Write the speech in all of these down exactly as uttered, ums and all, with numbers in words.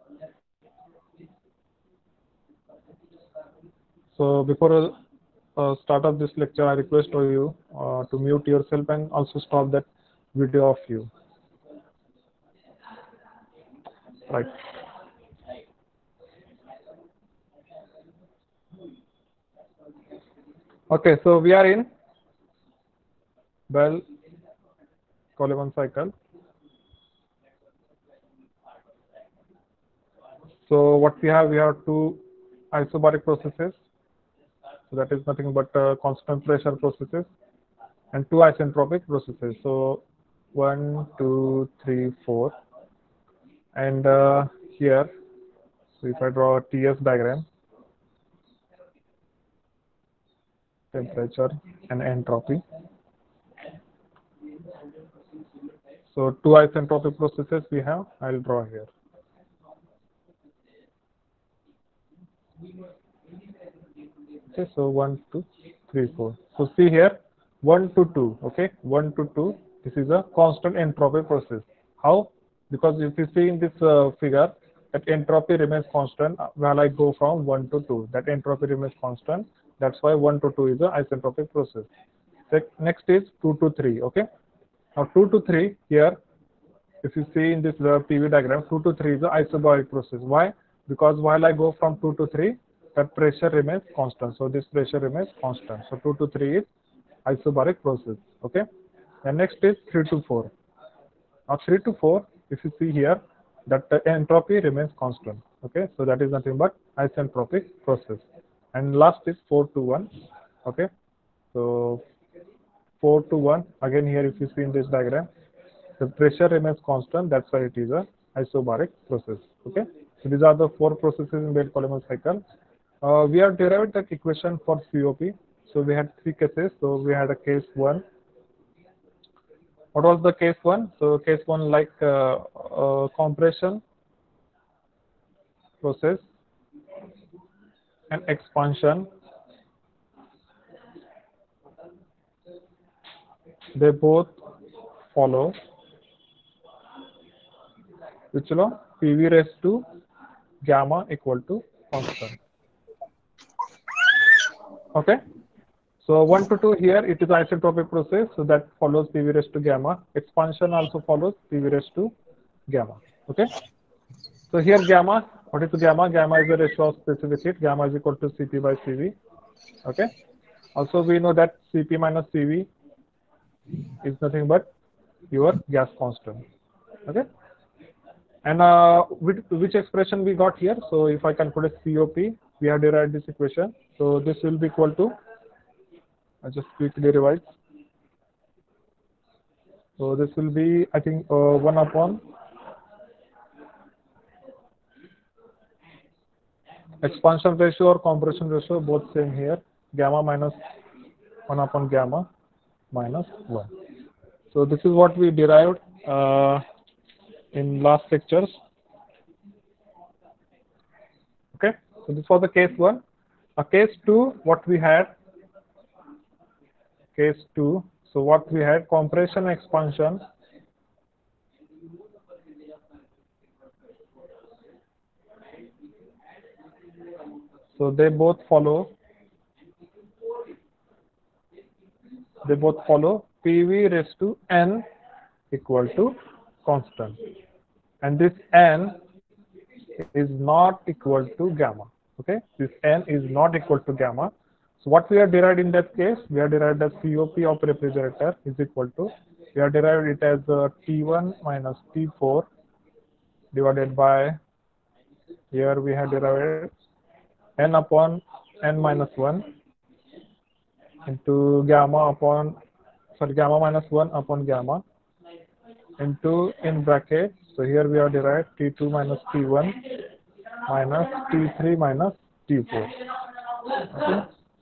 So before uh, start of this lecture, I request of you uh, to mute yourself and also stop that video of you. Right. Okay, so we are in Bell-Coleman cycle. So what we have, we have two isobaric processes. So that is nothing but uh, constant pressure processes, and two isentropic processes. So one, two, three, four, and uh, here, so if I draw a T S diagram, temperature and entropy. So two isentropic processes we have. I'll draw here. Okay, so one, two, three, four. So see here, one to two. Okay, one to two. This is a constant entropy process. How? Because if you see in this uh, figure, that entropy remains constant while I go from one to two. That entropy remains constant. That's why one to two is a isentropic process. Next is two to three. Okay. Now two to three here, if you see in this uh, P V diagram, two to three is the isobaric process. Why? Because while I go from two to three, that pressure remains constant. So this pressure remains constant. So two to three is isobaric process. Okay. And next is three to four. Now three to four, if you see here, that the entropy remains constant. Okay. So that is nothing but isentropic process. And last is four to one. Okay. So four to one, again here if you see in this diagram, the pressure remains constant. That's why it is a isobaric process. Okay. So these are the four processes in Bell-Coleman cycle. Uh, we have derived the equation for C O P. So we had three cases. So we had a case one. What was the case one? So case one, like uh, uh, compression process and expansion. They both follow which law? P V raised to gamma equal to constant. Okay. So one to two here, it is isentropic process, so that follows P V raised to gamma. Expansion also follows P V raised to gamma. Okay. So here gamma, what is gamma? Gamma is the ratio of specific heat. Gamma is equal to C P by C V. Okay. Also we know that C P minus C V is nothing but your gas constant. Okay. And uh, which, which expression we got here? So if I calculate C O P, we have derived this equation. So this will be equal to, I just quickly revise. So this will be, I think, uh, one upon expansion ratio or compression ratio, both same here. Gamma minus one upon gamma minus one. So this is what we derived uh, in last lectures. Okay. So this was the case one. A case two, what we had? Case two. So what we had? Compression expansion. So they both follow. They both follow P V raised to n equal to constant, and this n is not equal to gamma. Okay, this n is not equal to gamma. So what we have derived in that case, we have derived that C O P of refrigerator is equal to, we have derived it as uh, T one minus T four divided by, here we have derived n upon n minus one into gamma upon, sorry, gamma minus one upon gamma into, in bracket, so here we have derived T two minus T one minus T three minus T four. Okay.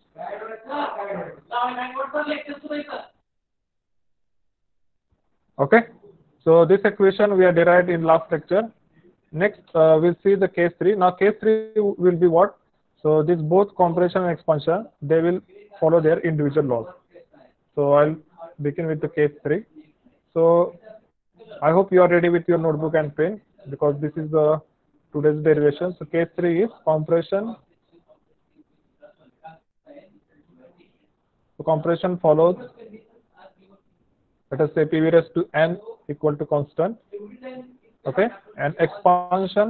Okay. So this equation we have derived in last lecture. Next, uh, we'll see the case three. Now case three will be what? So this both compression and expansion, they will follow their individual laws. So I'll begin with the case three. So I hope you are ready with your notebook and pen, because this is the today's derivation. So case three is compression. So compression follows, let us say P V raised to n equal to constant, okay, and expansion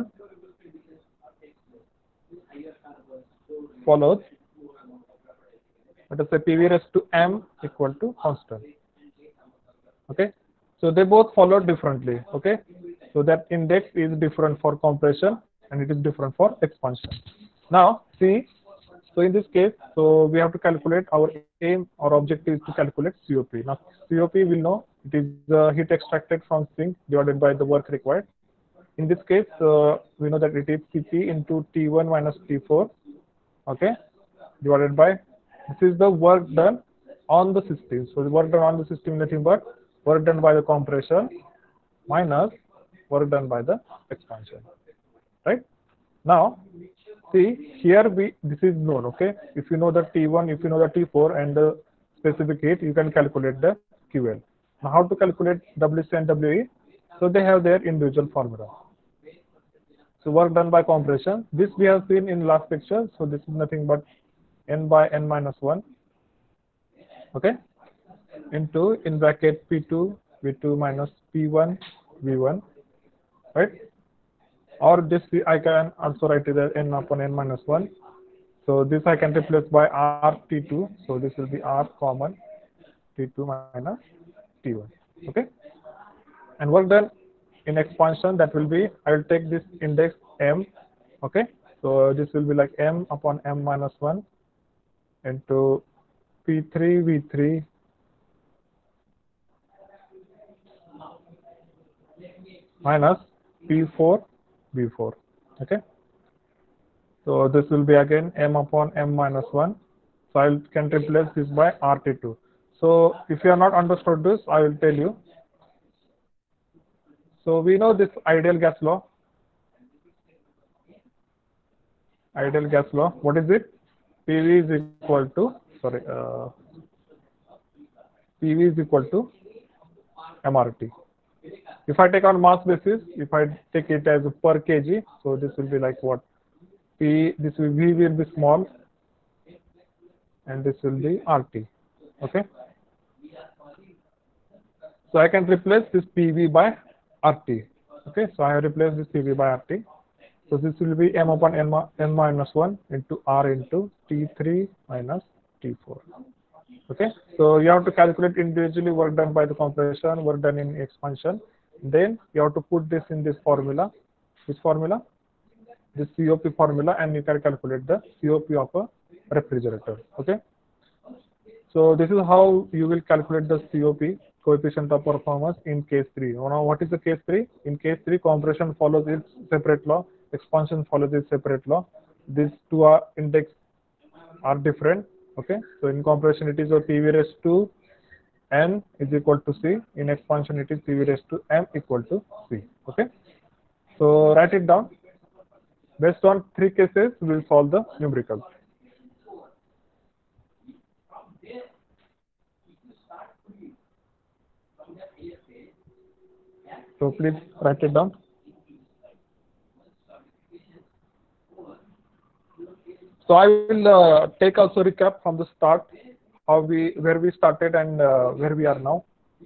follows, let us say P V raised to m equal to constant, okay. So they both follow differently, okay. So that index is different for compression and it is different for expansion. Now see, so in this case, so we have to calculate, our aim or objective is to calculate C O P. Now C O P, will know it is uh, heat extracted from sink divided by the work required. In this case, uh, we know that it is C P into T one minus T four, okay, divided by, this is the work done on the system. So the work done on the system is nothing but work done by the compression minus work done by the expansion, right? Now see here, we this is known, okay. If you know the T one, if you know the T four and the specific heat, you can calculate the Q L. Now how to calculate W C and W E? So they have their individual formula. So work done by compression, this we have seen in last lecture. So this is nothing but n by n minus one, okay, into in bracket P two V two minus P one V one, right? Or this I can also write it as n upon n minus one. So this I can replace by R T two. So this will be R common T two minus T one, okay. And work done in expansion, that will be, I will take this index m, okay. So this will be like m upon m minus one into P three V three minus P four V four, okay. So this will be again m upon m minus one. So I can replace this by R T two. So if you are not understood this, I will tell you. So we know this ideal gas law. Ideal gas law. What is it? P V is equal to, sorry, uh, P V is equal to M R T. If I take on mass basis, if I take it as per kg, so this will be like what? P, this will, V will be small, and this will be R T. Okay. So I can replace this P V by R T. Okay. So I have replaced this P V by R T. So this will be m upon n, n minus one into R into T three minus T four. Okay. So you have to calculate individually work done by the compression, work done in expansion. Then you have to put this in this formula. Which formula? This C O P formula, and you can calculate the C O P of a refrigerator. Okay. So this is how you will calculate the C O P, coefficient of performance, in case three. Now what is the case three? In case three, compression follows its separate law, expansion follows its separate law. These two are index are different. Okay. So in compression it is a P V raised to n is equal to C. In expansion it is P V raised to m equal to C. Okay. So write it down. Based on three cases, we will solve the numerical. So please write it down. So I will uh, take also recap from the start, how we, where we started and uh, where we are now.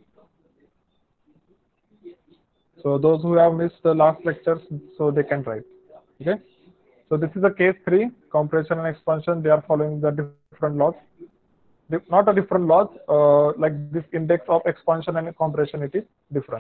So those who have missed the last lectures, so they can write. Okay. So this is a case three, compression and expansion. They are following the different laws. Not a different laws, uh, like this index of expansion and compression, it is different.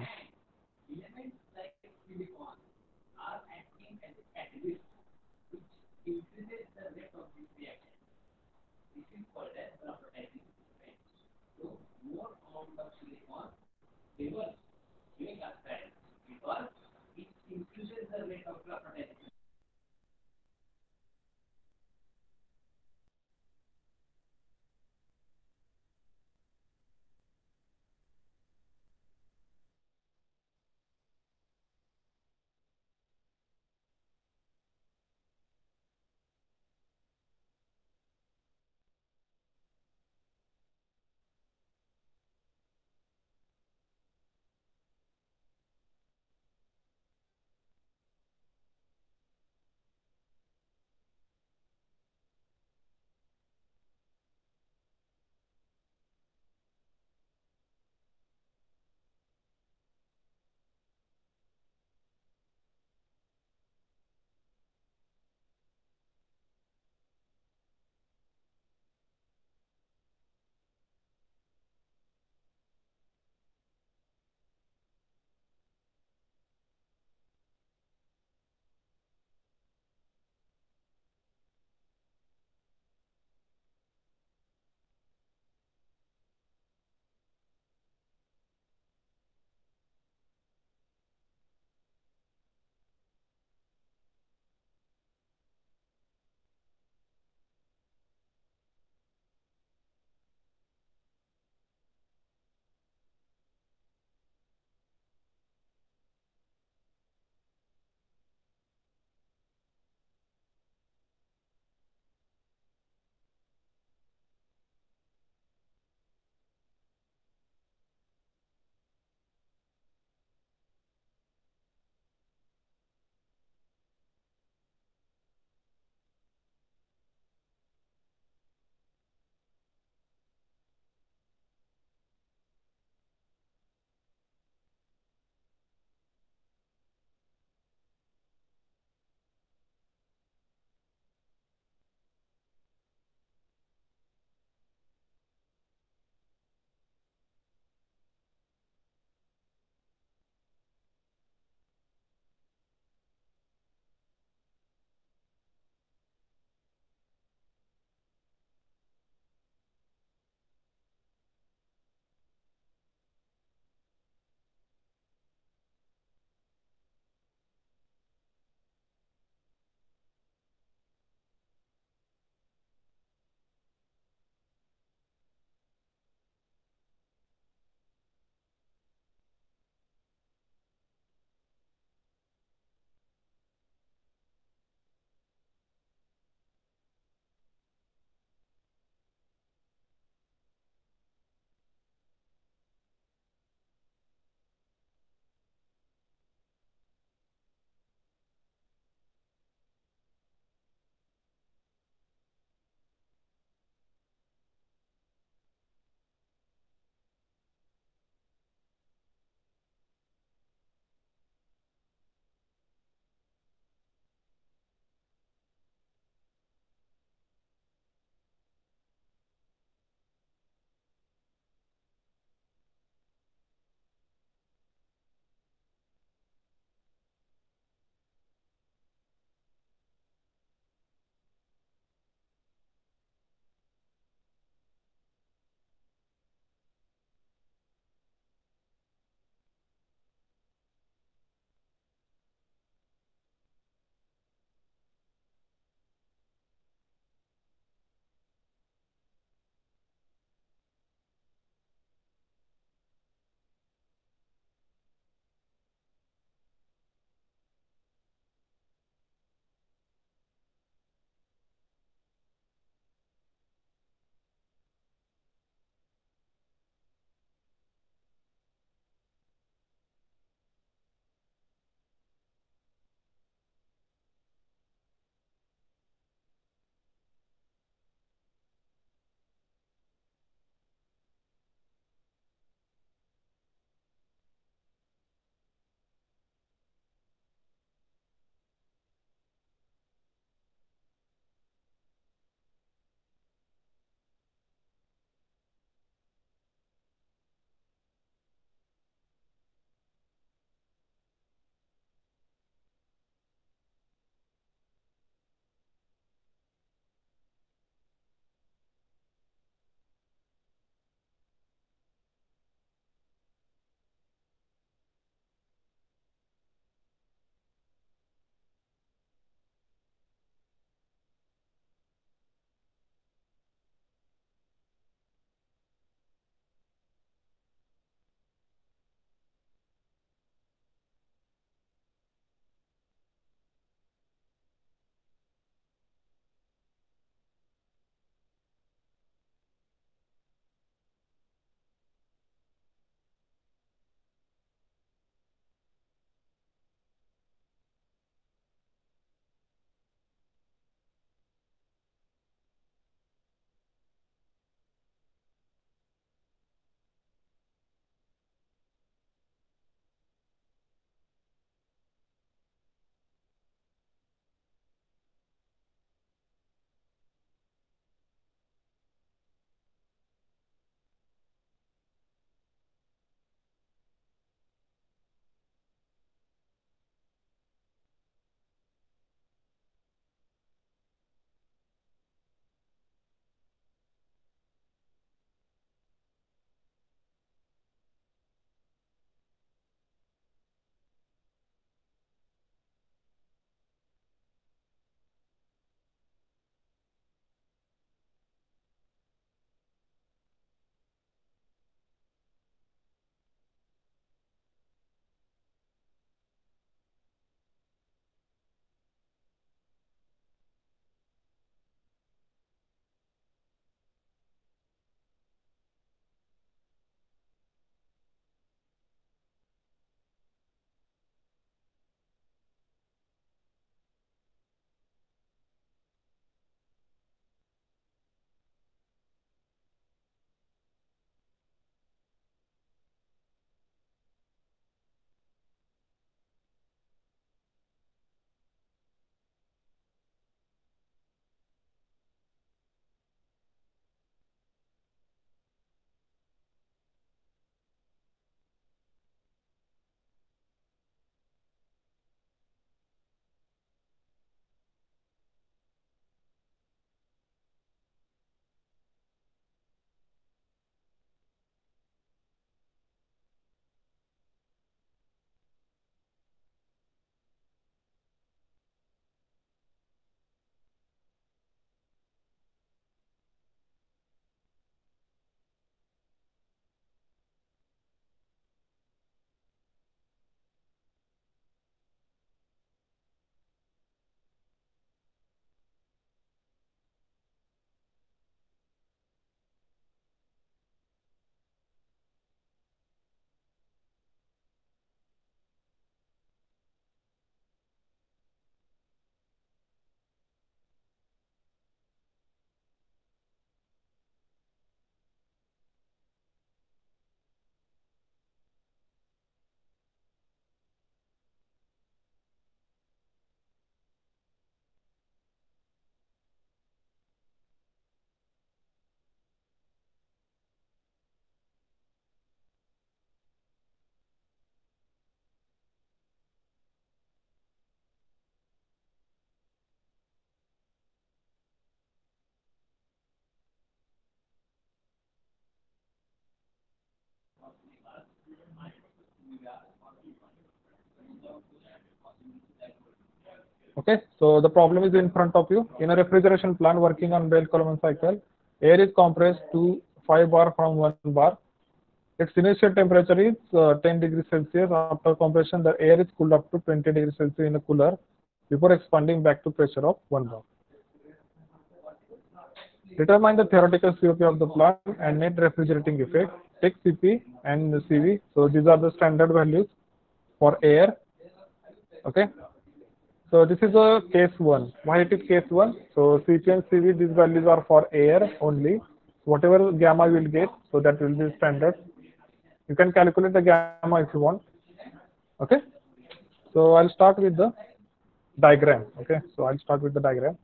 Okay, so the problem is in front of you. In a refrigeration plant working on Bell-Coleman cycle, air is compressed to five bar from one bar. Its initial temperature is uh, ten degrees Celsius. After compression, the air is cooled up to twenty degrees Celsius in a cooler before expanding back to pressure of one bar. Determine the theoretical C O P of the plant and net refrigerating effect. Take C P and C V. So these are the standard values for air. Okay. So this is a case one. Why it is case one? So C P and C V, these values are for air only. Whatever gamma you will get, so that will be standard. You can calculate the gamma if you want. Okay. So I'll start with the diagram. Okay. So I'll start with the diagram.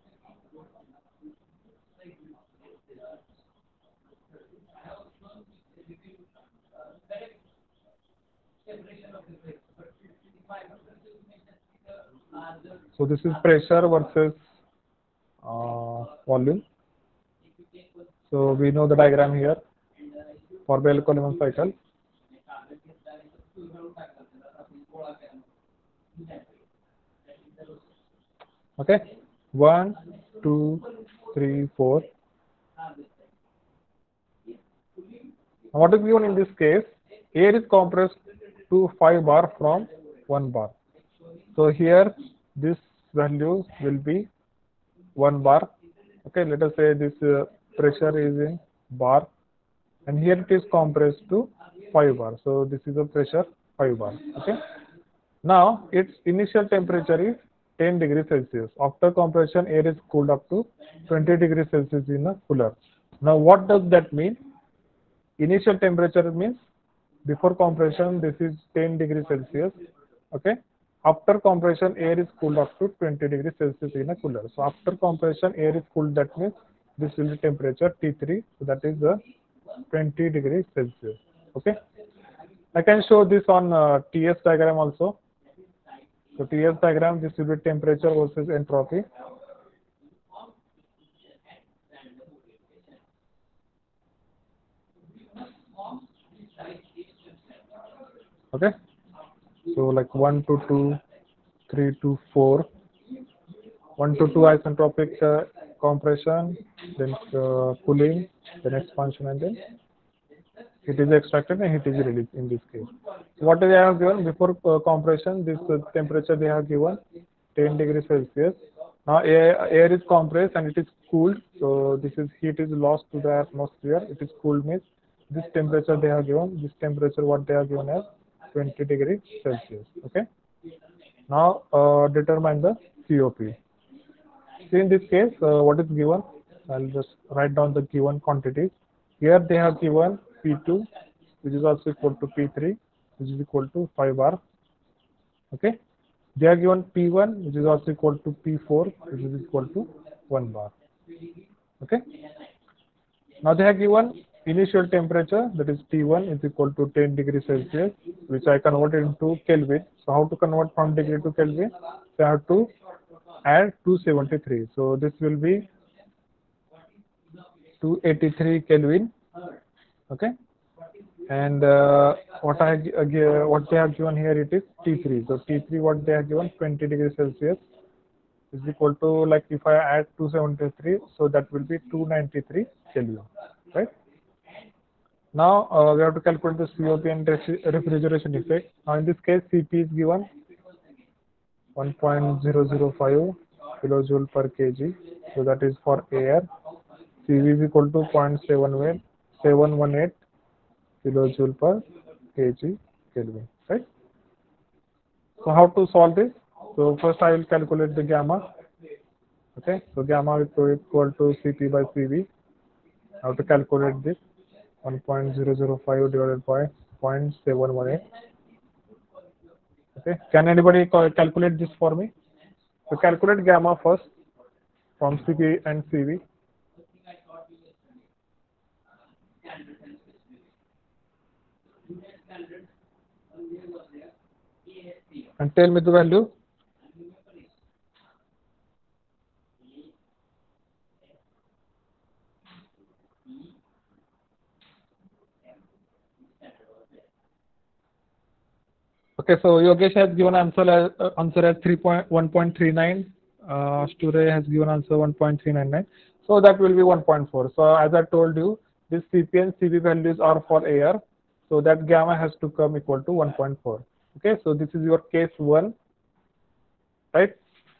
So this is pressure versus uh, volume. So we know the diagram here for Bell-Coleman cycle. Okay, one, two, three, four. Now what is given in this case? Air is compressed to five bar from one bar. So here this value will be one bar. Okay, let us say this uh, pressure is in bar, and here it is compressed to five bar. So this is a pressure five bar. Okay. Now its initial temperature is ten degrees Celsius. After compression, air is cooled up to twenty degrees Celsius in a cooler. Now what does that mean? Initial temperature means before compression this is ten degrees Celsius. Okay. After compression, air is cooled up to twenty degrees Celsius in a cooler. So after compression, air is cooled. That means this will be temperature T three. So that is the twenty degrees Celsius. Okay. I can show this on uh, T S diagram also. So T S diagram, this will be temperature versus entropy. Okay. So like one to two, three to four, one to two isentropic uh, compression, then uh, cooling, then expansion, and then heat is extracted and heat is released in this case. So what they have given before uh, compression, this uh, temperature they have given ten degrees Celsius. Now air, air is compressed and it is cooled. So this is heat is lost to the atmosphere. It is cooled means this temperature they have given. This temperature what they have given as twenty degrees Celsius. Okay. Now uh, determine the C O P. See in this case, uh, what is given? I'll just write down the given quantities. Here they have given P two, which is also equal to P three, which is equal to five bar. Okay. They are given P one, which is also equal to P four, which is equal to one bar. Okay. Now they have given initial temperature, that is T one is equal to ten degrees Celsius, which I converted into Kelvin. So how to convert from degree to Kelvin? So I have to add two seventy-three. So this will be two eighty-three Kelvin. Okay. And uh, what I uh, what they have given here, it is T three. So T three what they have given twenty degrees Celsius is equal to, like if I add two seventy-three, so that will be two ninety-three Kelvin, right? Now uh, we have to calculate the C O P and refrigeration effect. Now in this case, C P is given one point zero zero five kilojoule per kg. So that is for air. C V is equal to zero point seven one eight kilojoule per kg Kelvin, right? So how to solve this? So first I will calculate the gamma. Okay, so gamma is equal to C P by C V. I have to calculate this one point zero zero five divided by zero point seven one eight. Okay, can anybody calculate this for me? So calculate gamma first from C P and C V. And tell me the value. Okay, so Yogesh has given answer as uh, answer as three point one point three nine. Uh, Sture has given answer one point three nine nine. So that will be one point four. So as I told you, this C P and C V values are for air. So that gamma has to come equal to one point four. Okay, so this is your case one, right?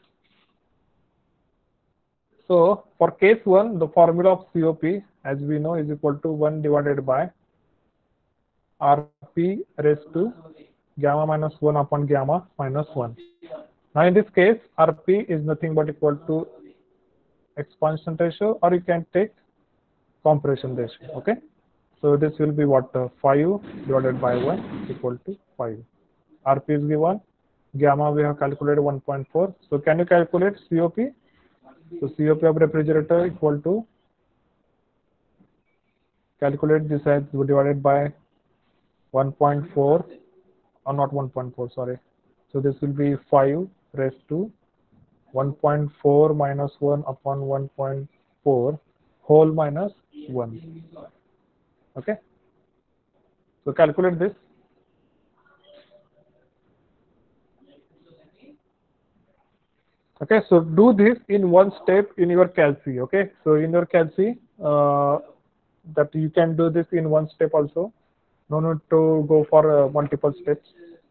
So for case one, the formula of C O P, as we know, is equal to one divided by R P raised to gamma minus one upon gamma minus one. Now in this case, R P is nothing but equal to expansion ratio, or you can take compression ratio. Okay, so this will be what, uh, five divided by one equal to five. R P is given, gamma we have calculated one point four. So can you calculate C O P? So C O P of refrigerator equal to, calculate this as divided by one point four, or not one point four, sorry. So this will be five raised to one point four minus one upon one point four whole minus one. Okay, so calculate this. Okay, so do this in one step in your calc. Okay, so in your calc, uh, that you can do this in one step also. No need to go for uh, multiple steps.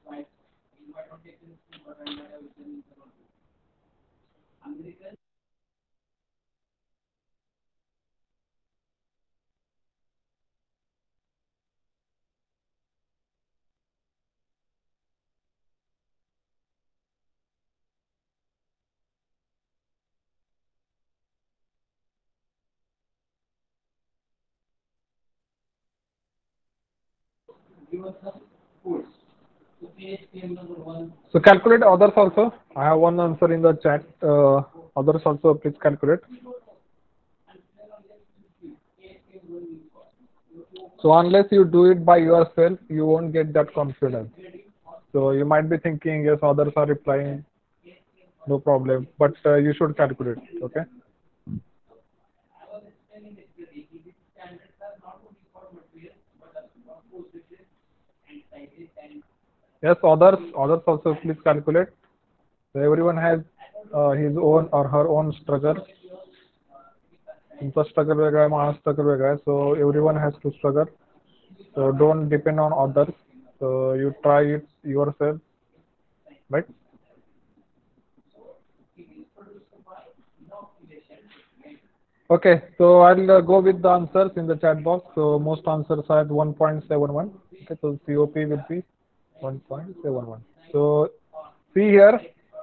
So calculate others also. I have one answer in the chat. Uh, others also, please calculate. So unless you do it by yourself, you won't get that confidence. So you might be thinking, yes, others are replying, no problem, but uh, you should calculate. Okay. Yes, others, others also please calculate. So everyone has uh, his own or her own struggle. तुमचा struggle वेगळा आहे, माझा struggle वेगळा आहे. So everyone has to struggle. So don't depend on others. So you try it yourself, right? Okay, so I'll uh, go with the answers in the chat box. So most answers are one point seven one. Okay, so C O P will be one point seven one. So see here.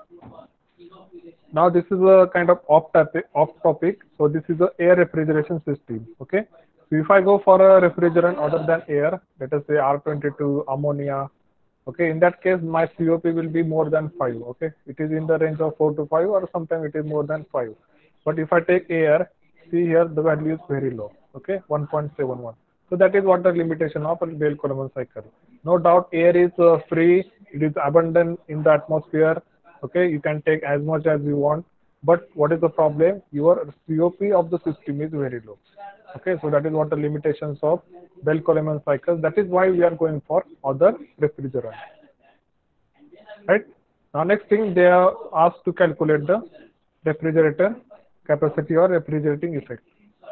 Now this is a kind of off topic. Off topic. So this is a air refrigeration system. Okay. So if I go for a refrigerant other than air, let us say R twenty-two, ammonia. Okay. In that case, my C O P will be more than five. Okay. It is in the range of four to five, or sometimes it is more than five. But if I take air, see here the value is very low. Okay. one point seven one. So that is what the limitation of a Bell-Coleman cycle. No doubt, air is uh, free. It is abundant in the atmosphere. Okay, you can take as much as you want, but what is the problem? Your C O P of the system is very low. Okay, so that is what the limitations of Bell-Coleman cycle. That is why we are going for other refrigerant. Right. Now next thing, they are asked to calculate the refrigerator capacity or refrigerating effect.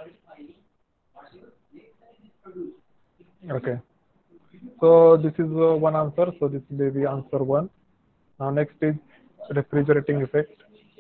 Okay, so this is uh, one answer. So this will be answer one. Now next is refrigerating effect.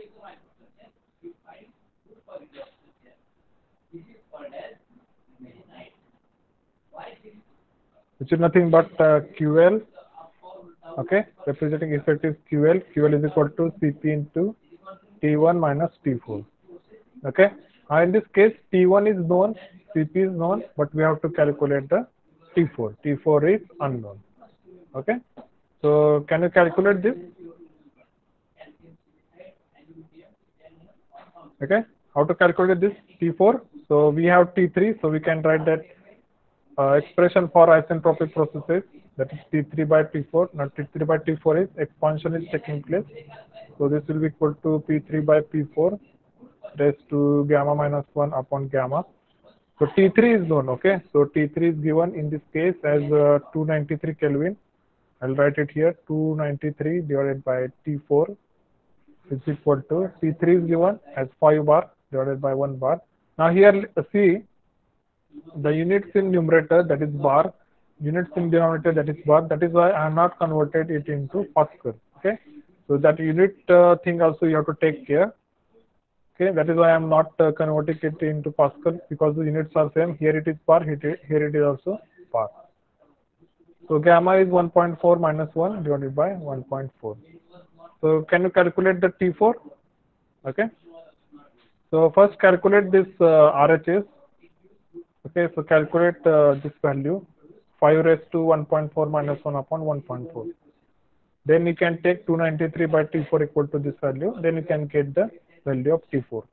Which is nothing but uh, Q L. Okay, refrigerating effect is Q L. Q L is equal to C P into T one minus T four. Okay, now in this case, T one is known, C P is known, but we have to calculate the T four. T four is unknown. Okay, so can you calculate this? Okay, how to calculate this T four? So we have T three, so we can write that uh, expression for isentropic processes, that is T three by T four. Now T three by T four is expansion is taking place, so this will be equal to P three by P four raised to gamma minus one upon gamma. So T three is known. Okay, so T three is given in this case as uh, two hundred ninety-three Kelvin. I'll write it here. two ninety-three divided by T four is equal to T three is given as five bar divided by one bar. Now here see the units in numerator, that is bar, units in denominator, that is bar. That is why I have not converted it into Pascal. Okay, so that unit uh, thing also you have to take care. Okay, that is why I am not uh, converting it into Pascal, because the units are same. Here it is bar, here it, here it is also bar. So gamma is one point four minus one divided by one point four. So can you calculate the T four? Okay. So first calculate this uh, R H S. Okay, so calculate uh, this value, five raised to one point four minus one upon one point four. Then you can take two ninety-three by T four equal to this value. Then you can get the value of T four.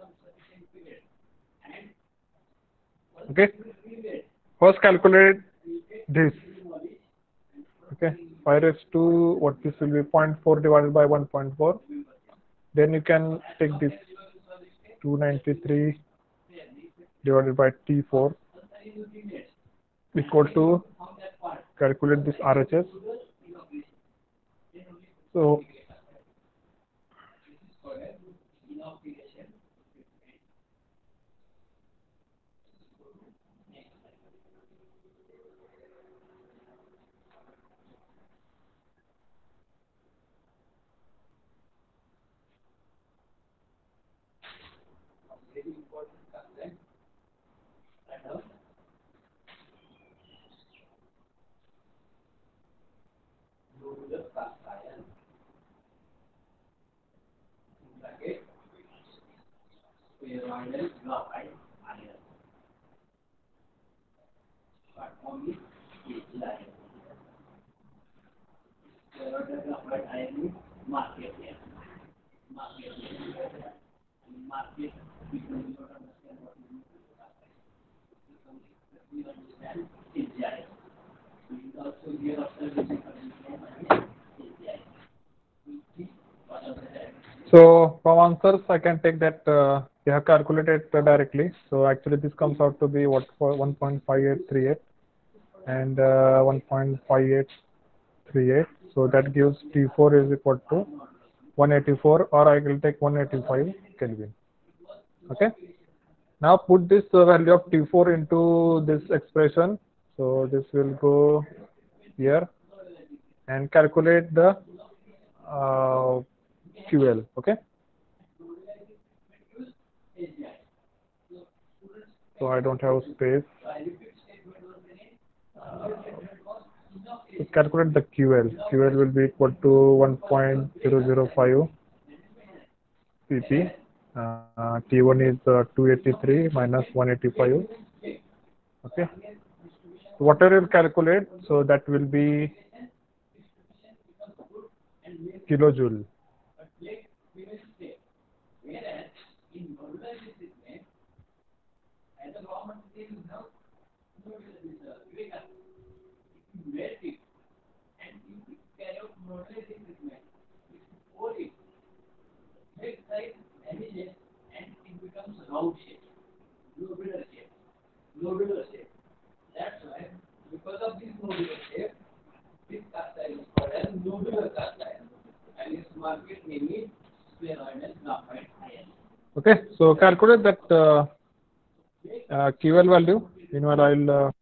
Okay. First calculate this. Okay. five raised to what this will be zero point four divided by one point four. Then you can take this two ninety-three divided by T four equal to calculate this R H S. So So from answers, I can take that uh, you have calculated uh, directly. So actually, this comes out to be what for one point five eight three eight and uh, one point five eight three eight. So that gives T four is equal to one eighty-four, or I will take one eighty-five Kelvin. Okay. Now put this uh, value of T four into this expression. So this will go here and calculate the uh, Q L. Okay. So I don't have space. Uh, to calculate the Q L. Q L will be equal to one point zero zero five P P. Uh, T one is uh, two eighty-three minus one eighty-five. Okay. So whatever you calculate, so that will be kilojoule. Okay, so calculate that uh, uh, Q L value. Meanwhile, I'll uh,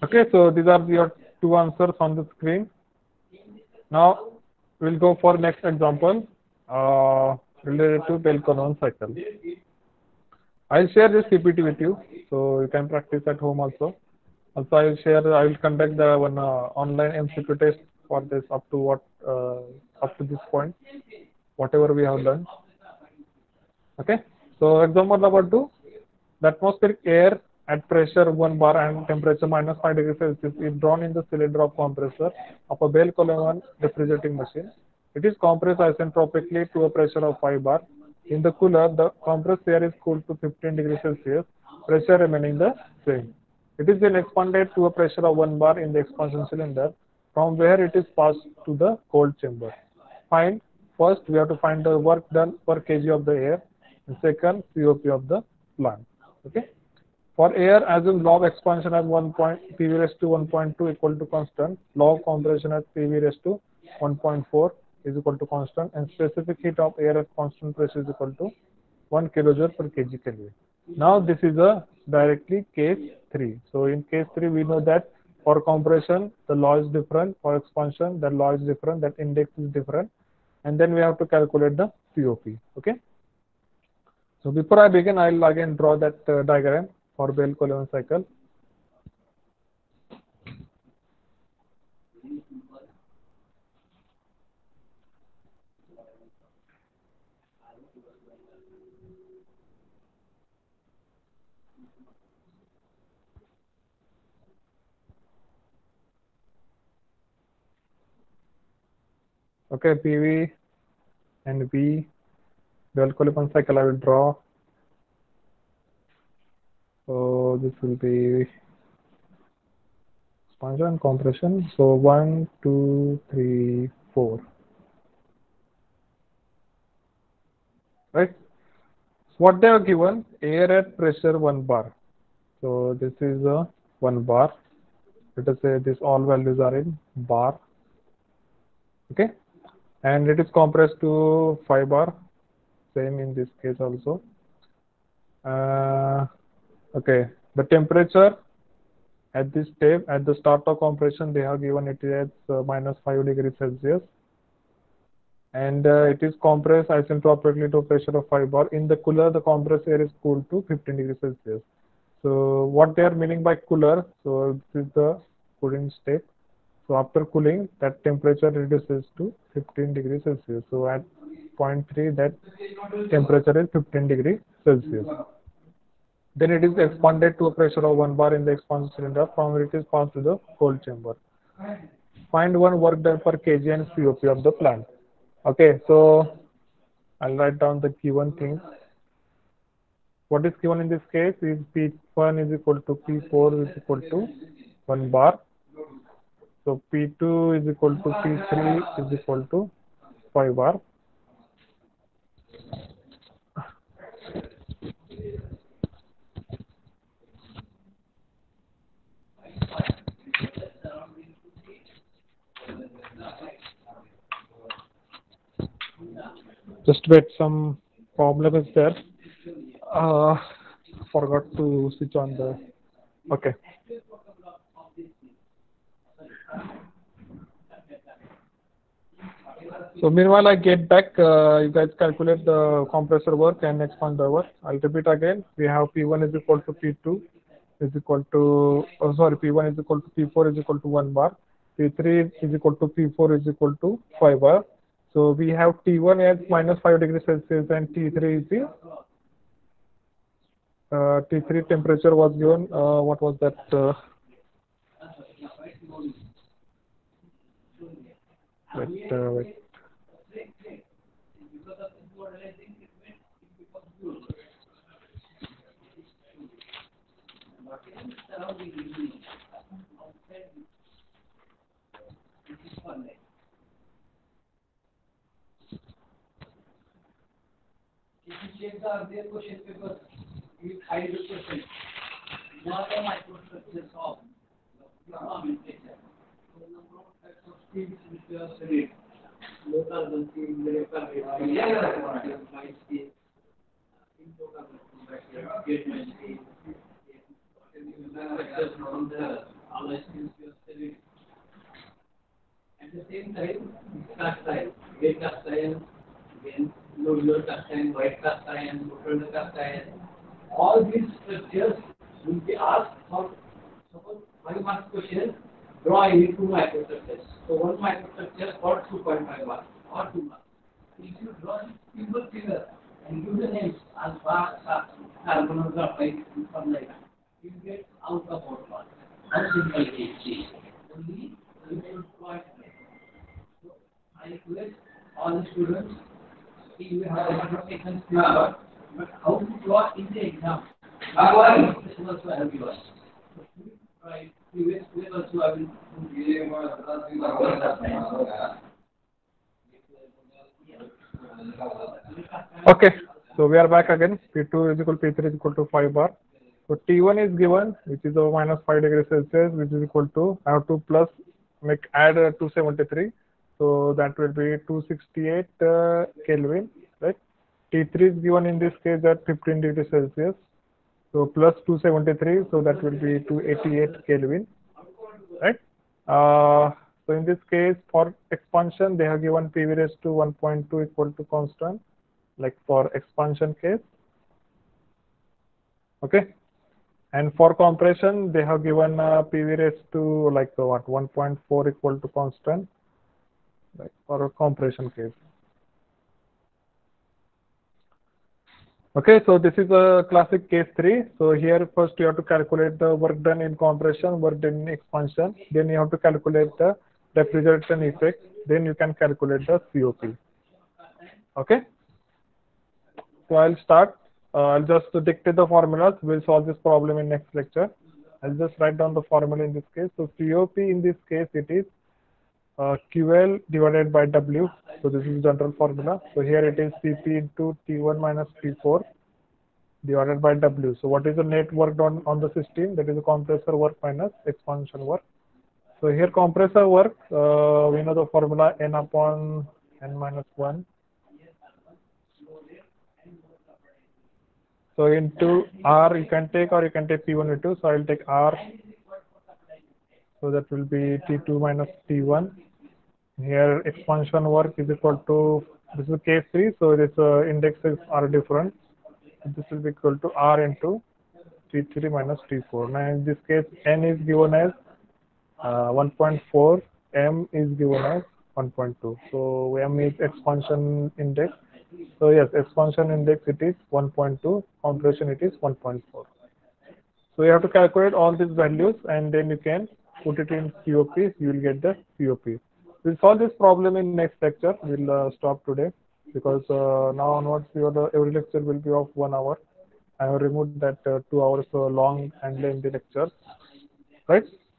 Okay, so these are your two answers on the screen. Now we'll go for next example uh, related to Bell-Conwan cycle. I'll share this P P T with you, so you can practice at home also. Also, I will share. I will conduct the one uh, online M C Q test for this up to what uh, up to this point, whatever we have learned. Okay. So example number two: the atmospheric air at pressure one bar and temperature minus five degrees Celsius is drawn in the cylinder of compressor of a Bell-Conwan refrigerating machine. It is compressed isentropically to a pressure of five bar. In the cooler, the compressed air is cooled to fifteen degrees Celsius, pressure remaining the same. It is then expanded to a pressure of one bar in the expansion cylinder, from where it is passed to the cold chamber. Find first we have to find the work done per kg of the air, and second C O P of the plant. Okay. For air, assume law of expansion at one point P V raised to one point two equal to constant, law of compression at P V raised to one point four is equal to constant, and specific heat of air at constant pressure is equal to one kilojoule per kg Kelvin. Now this is a directly case three. So in case three, we know that for compression the law is different, for expansion the law is different, that index is different, and then we have to calculate the C O P. Okay. So before I begin, I'll again draw that uh, diagram for Bell-Conwan cycle. Okay, P V and V, Bell-Conwan cycle I will draw. So this will be expansion and compression. So one, two, three, four. Right? So what they have given, air at pressure one bar. So this is a one bar. Let us say this all values are in bar. Okay, and it is compressed to five bar. Same in this case also. Uh, okay, the temperature at this step, at the start of compression, they have given it as uh, minus five degrees Celsius, and uh, it is compressed isentropically to pressure of five bar. In the cooler, the compressed air is cooled to fifteen degrees Celsius. So what they are meaning by cooler? So this is the cooling step. So after cooling, that temperature reduces to fifteen degrees Celsius. So at point three, that temperature is fifteen degrees Celsius. Then it is expanded to a pressure of one bar in the expansion cylinder, from where it is passed to the cold chamber. Find one work done per kg and C O P of the plant. Okay, so I'll write down the given things. What is given in this case is P one is equal to P four is equal to one bar. So P two is equal to P three is equal to five bar. Just wait, some problem is there. Uh, forgot to switch on the. Okay. So meanwhile, I get back. Uh, you guys calculate the compressor work and expander work. I'll repeat again. We have P one is equal to P two is equal to. Oh, sorry, P one is equal to P four is equal to one bar. P three is equal to P four is equal to five bar. So we have T one as minus five degrees Celsius and T three is the uh, T three temperature was given. Uh, what was that? Uh, wait, uh, wait. check the earlier question paper with high percent. Now the microstructures of the nomenclature. The number of types of steels which are studied. Low carbon steel, zero carbon steel, high steel, low carbon steel, gate steel. Manufacturers from the knowledge skills you are selling. At the same time, cast iron, gray cast iron, again, lower cast iron, white cast iron, lower cast iron. All these structures will be asked for, suppose five marks question, draw any two microstructures. So one microstructure for two point five marks or two marks. If you draw a simple figure and give the names alpha, carbon, or graphite, something like that, you get out of four marks. How simple it is. Only you should try. So I request all the students, you have taken fewer, but how to draw in the exam. Before this also I have given. So try previous year also I will Okay, so we are back again. P two is equal to P three is equal to five bar. So T one is given, which is a minus five degrees Celsius, which is equal to, I have to plus, make add uh, two seventy-three. So that will be two sixty-eight uh, Kelvin, right? T three is given in this case at fifteen degrees Celsius. So plus two seventy-three, so that will be two eighty-eight Kelvin, right? Uh, so in this case, for expansion, they have given P V raised to one point two equal to constant, like for expansion case. Okay. And for compression, they have given uh, P V raised to like uh, what, one point four equal to constant, like for a compression case. Okay, so this is a classic case three. So here first you have to calculate the work done in compression, work done in expansion. Then you have to calculate the refrigeration effect. Then you can calculate the C O P. Okay. So I'll start. Uh, I'll just dictate the formulas. We'll solve this problem in next lecture. I'll just write down the formula in this case. So C O P in this case it is uh, Q L divided by W. So this is general formula. So here it is C P into T one minus T four divided by W. So what is the net work done on the system? That is the compressor work minus expansion work. So here compressor work, uh, we know the formula N upon N minus one. So into R you can take, or you can take P one, P two. So I will take R. So that will be T two minus T one. Here expansion work is equal to, this is case three, so this uh, indexes are different. This will be equal to R into T three minus T four. Now in this case N is given as uh, one point four, M is given as one point two. So M is expansion index. So yes, expansion index it is one point two, compression it is one point four. So you have to calculate all these values and then you can put it in C O P, you will get the C O P. We'll solve this problem in next lecture. We'll uh, stop today because uh, now onwards your, every lecture will be of one hour. I have removed that uh, two hours uh, long and lengthy lecture, right?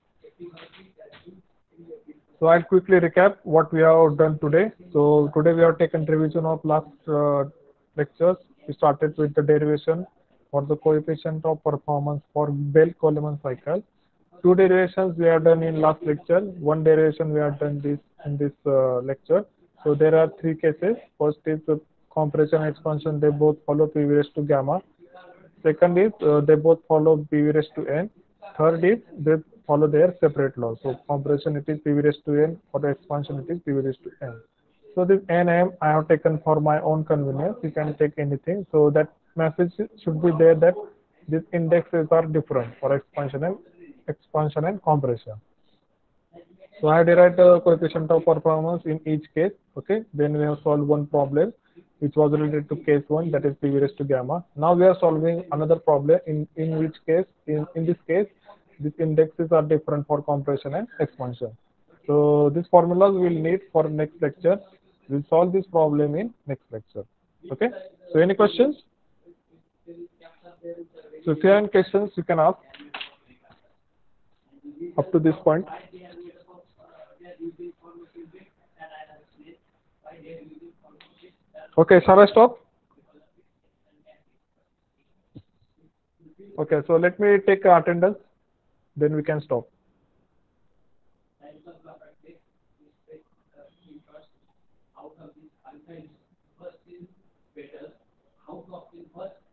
So I'll quickly recap what we have done today. So today we have taken revision of last uh, lectures. We started with the derivation for the coefficient of performance for Bell-Coleman cycle. Two derivations we have done in last lecture. One derivation we have done this in this uh, lecture. So there are three cases. First is uh, compression and expansion. They both follow P V raised to gamma. Second is uh, they both follow P V raised to n. Third is they follow their separate laws. So compression it is P V raised to n, for the expansion it is P V raised to n. So this N M I have taken for my own convenience. You can take anything. So that message should be there that these indexes are different for expansion and expansion and compression. So I derived the coefficient of performance in each case. Okay. Then we have solved one problem which was related to case one, that is P V raised to gamma. Now we are solving another problem in in which case in in this case these indexes are different for compression and expansion. So these formulas we will need for next lecture. We'll solve this problem in next lecture. Okay. So any questions? So if you have any questions, you can ask up to this point. Okay, shall I stop? Okay, so let me take attendance, then we can stop.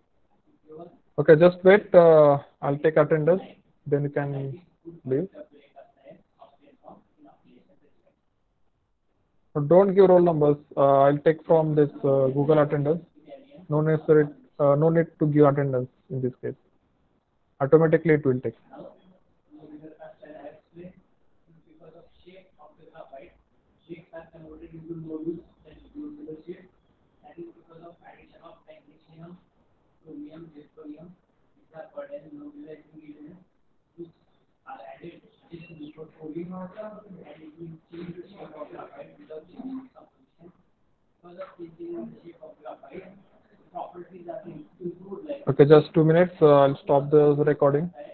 Okay, just wait. Uh, I'll take attendance, then you can leave. So don't give roll numbers. Uh, I'll take from this uh, Google attendance. No necessary, uh, no need to give attendance in this case. Automatically it will take. Because of shape of the graphite, shapes are converted into nodules that include the shape. That is because of addition of magnesium, chromium, zirconium, these are burden nodulizing elements which are added this nitrophobia and it will change the shape of graphite without changing its composition. Because of changing the shape of graphite, the properties are improved like Okay, just two minutes. Uh, I'll stop the recording.